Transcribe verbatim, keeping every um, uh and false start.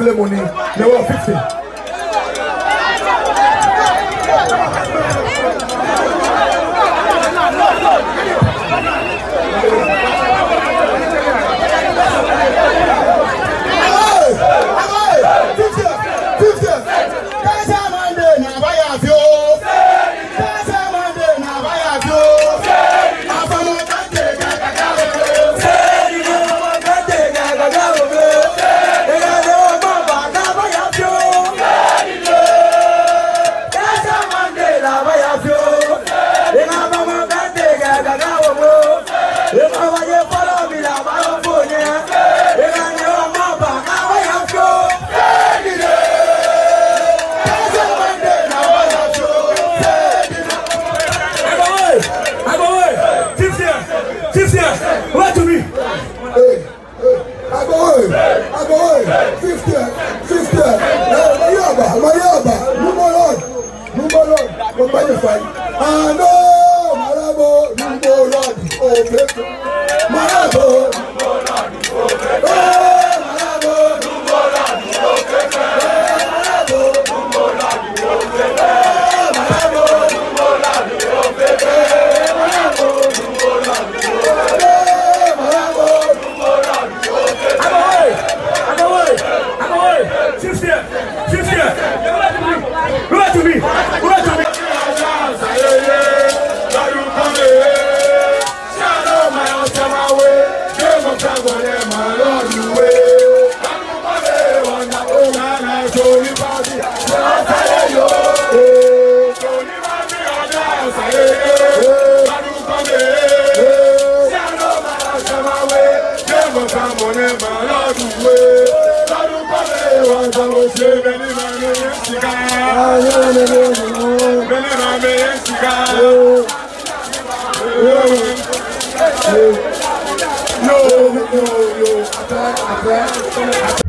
only money. They were fifty. I know, Marabo, Numbo Lord, oh, Pepe. Marabo, Numbo Lord, oh, Pepe. Marabo, Numbo Lord, oh, Pepe. Marabo, Numbo Lord, oh, Pepe. Marabo, Numbo Lord, oh, Pepe. Marabo, Numbo Lord, oh, Pepe. Marabo, Numbo Lord, oh, Pepe. I'm away, I'm away, I'm away. Sister, sister, go back to me, go back to me. Yo, yo, yo, attack, attack.